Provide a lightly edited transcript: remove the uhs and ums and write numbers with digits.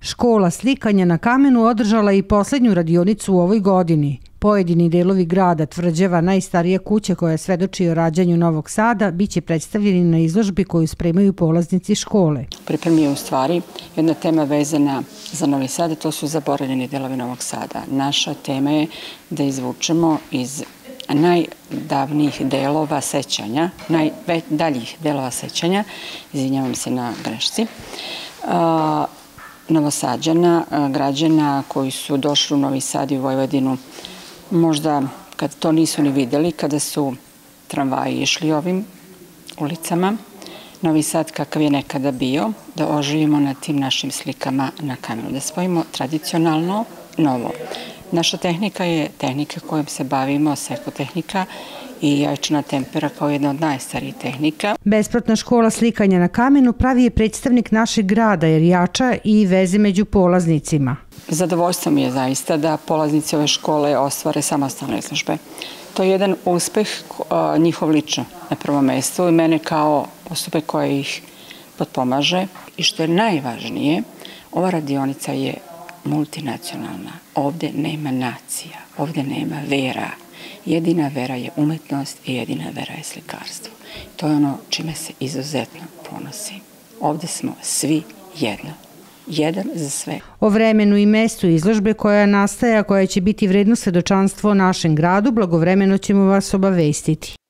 Škola slikanja na kamenu održala je i poslednju radionicu u ovoj godini. Pojedini delovi grada, tvrđava, najstarija kuća koja svedoči o rađanju Novog Sada, biće predstavljeni na izložbi koju spremaju polaznici škole. Pripremio u stvari jedna tema vezana za Novi Sad, to su zaboravljeni delovi Novog Sada. Naša tema je da izvučemo iz najdavnijih delova sećanja, najdaljih delova sećanja, izvinjavam se na grešci, Novosađana, građana koji su došli u Novi Sad i u Vojvodinu, možda kad to nisu ni videli, kada su tramvaji išli ovim ulicama, Novi Sad kakav je nekada bio, da oživimo na tim našim slikama na kamenu, da spojimo tradicionalno novo. Naša tehnika je tehnika kojom se bavimo, sekotehnika i jajčana tempera kao jedna od najstarijih tehnika. Besplatna škola slikanja na kamenu pravi je predstavnik našeg grada jer jača i veze među polaznicima. Zadovoljstvo mi je zaista da polaznici ove škole ostvare samostalne izložbe. To je jedan uspeh njihov lično na prvom mestu i mene kao osobe koja ih potpomaže. I što je najvažnije, ova radionica je multinacionalna. Ovde nema nacija, ovde nema vera. Jedina vera je umetnost i jedina vera je slikarstvo. To je ono čime se izuzetno ponosim. Ovde smo svi jedno. Jedan za sve. O vremenu i mestu izložbe koja nastaje, a koja će biti vredno svedočanstvo našem gradu, blagovremeno ćemo vas obavestiti.